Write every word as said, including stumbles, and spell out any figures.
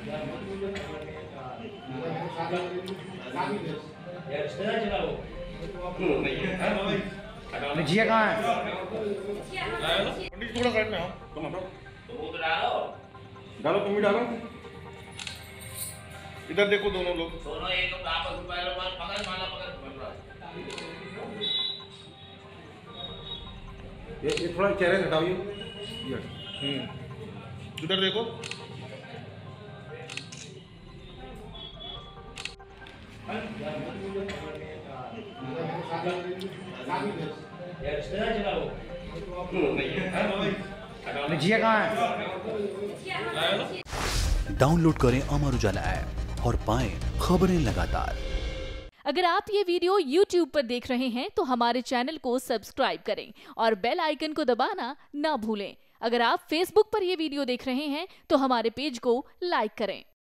जिया कहाँ है? पंडित थोड़ा साइड में आओ, तुम हटो। डालो, तुम भी डालो। इधर देखो दोनों लोग। दोनों एक आपस में पहले बार पकड़ माला पकड़ पकड़। ये ये थोड़ा चेहरे हटाओ ये। हम्म। इधर देखो। जिया कहाँ है? डाउनलोड करें अमर उजाला ऐप और पाएं खबरें लगातार। अगर आप ये वीडियो यूट्यूब पर देख रहे हैं तो हमारे चैनल को सब्सक्राइब करें और बेल आइकन को दबाना ना भूलें। अगर आप फेसबुक पर ये वीडियो देख रहे हैं तो हमारे पेज को लाइक करें।